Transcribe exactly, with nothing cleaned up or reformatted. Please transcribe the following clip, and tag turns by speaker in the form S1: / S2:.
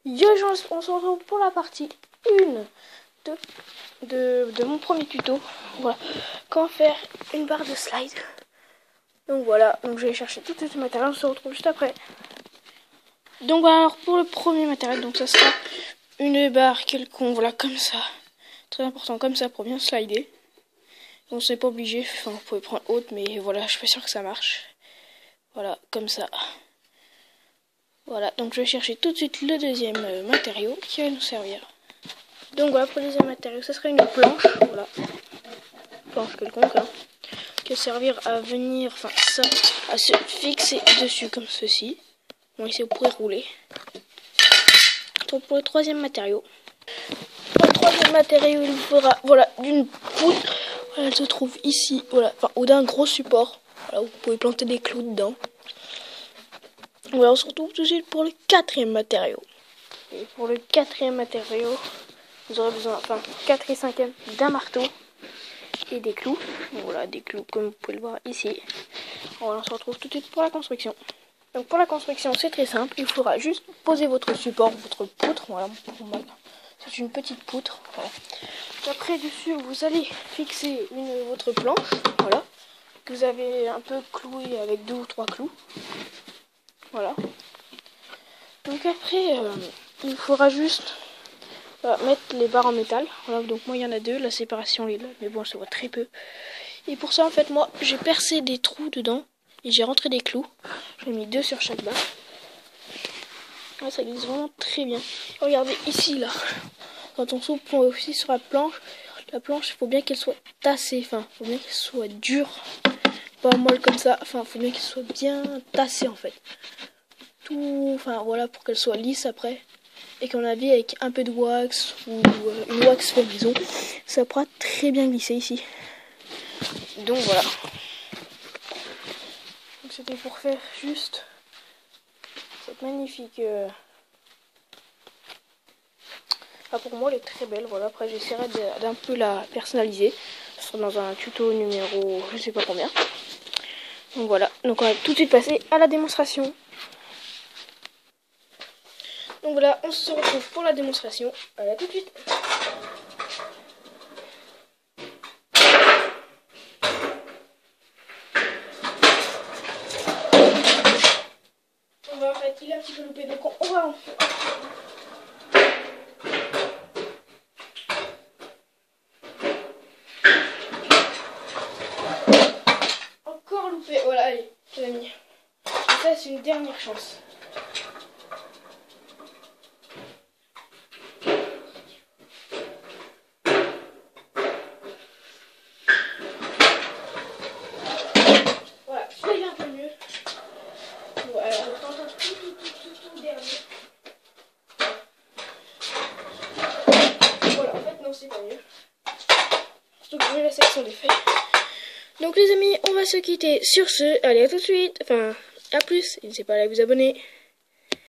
S1: Yo, on se retrouve pour la partie un de, de, de mon premier tuto. Voilà, comment faire une barre de slide. Donc voilà, donc je vais chercher tout ce matériel, on se retrouve juste après. Donc voilà, alors pour le premier matériel, donc ça sera une barre quelconque, voilà, comme ça. Très important, comme ça, pour bien slider. Donc c'est pas obligé, enfin vous pouvez prendre haute, mais voilà, je suis pas sûr que ça marche. Voilà, comme ça. Voilà, donc je vais chercher tout de suite le deuxième euh, matériau qui va nous servir. Donc voilà, pour le deuxième matériau, ce serait une planche, voilà, planche quelconque, hein, qui va servir à venir, enfin ça, à se fixer dessus comme ceci. Bon, ici vous pourrez rouler. Donc pour le troisième matériau, pour le troisième matériau, il vous faudra, voilà, d'une poutre. Voilà, elle se trouve ici, voilà, enfin, ou d'un gros support. Voilà, vous pouvez planter des clous dedans. Voilà, on se retrouve tout de suite pour le quatrième matériau. Et pour le quatrième matériau, vous aurez besoin, enfin, quatre et cinquième d'un marteau et des clous. Donc voilà, des clous comme vous pouvez le voir ici. Voilà, on se retrouve tout de suite pour la construction. Donc pour la construction, c'est très simple. Il faudra juste poser votre support, votre poutre. Voilà, c'est une petite poutre. Voilà. Après, dessus, vous allez fixer une, votre planche. Voilà, que vous avez un peu cloué avec deux ou trois clous. Voilà. Donc après, euh, il faudra juste euh, mettre les barres en métal. Voilà, donc moi il y en a deux, la séparation est là, mais bon, ça se voit très peu. Et pour ça, en fait, moi, j'ai percé des trous dedans et j'ai rentré des clous. J'ai mis deux sur chaque barre. Ouais, ça glisse vraiment très bien. Regardez ici, là, quand on soupe aussi sur la planche, la planche, il faut bien qu'elle soit tassée, enfin, il faut bien qu'elle soit dure, pas molle comme ça. Enfin, il faut bien qu'elle soit bien tassée, en fait. Tout, enfin voilà, pour qu'elle soit lisse après et qu'on la vie avec un peu de wax ou euh, une wax fait maison, ça pourra très bien glisser ici. Donc voilà. Donc c'était pour faire juste cette magnifique. Euh... Enfin, pour moi, elle est très belle. Voilà. Après, j'essaierai d'un peu la personnaliser. Ce sera dans un tuto numéro, je sais pas combien. Donc voilà. Donc on va tout de suite passer à la démonstration. Donc voilà, on se retrouve pour la démonstration. Allez, à tout de suite. On va en fait, il est un petit peu loupé, donc on va en faire. Encore loupé, voilà, allez, les amis. Ça, c'est une dernière chance. Voilà, celui-là il est un peu mieux. Bon, alors, on tente un tout, tout, tout, tout, tout dernier. Voilà, en fait, non, c'est pas mieux. Surtout que je vais la section des faits. Donc, les amis, on va se quitter sur ce. Allez, à tout de suite. Enfin, à plus. N'hésitez pas à vous abonner.